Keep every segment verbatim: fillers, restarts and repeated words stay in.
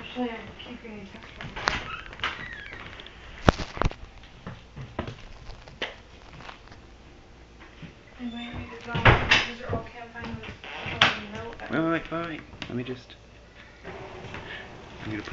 Actually, I keep getting text from her. And maybe the drawing pieces are okay. I'm fine with a note. Wait, wait, wait, wait. Let me just. I'm gonna put.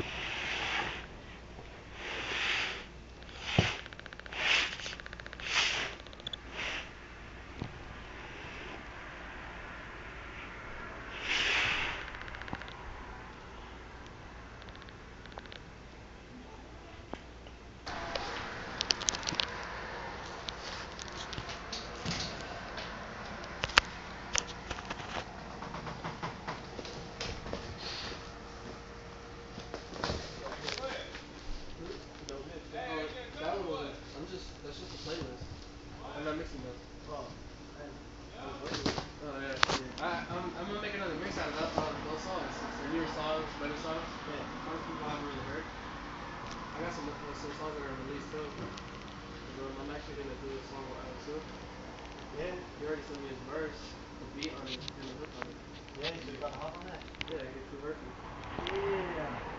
I'm just, that's just a playlist. I'm not mixing those. Oh, I, I was waiting. Oh yeah, yeah. I, I'm, I'm gonna make another mix out of that, um, those songs. They're newer songs, better songs. Yeah. Songs people haven't really heard. I got some, uh, some songs that are released too. Cause um, I'm actually gonna do a song with uh, soon. Yeah. He already sent me his verse, the beat on it, and the hook on it. Yeah, so you got the hop on that? Yeah, I get two verses. Yeah.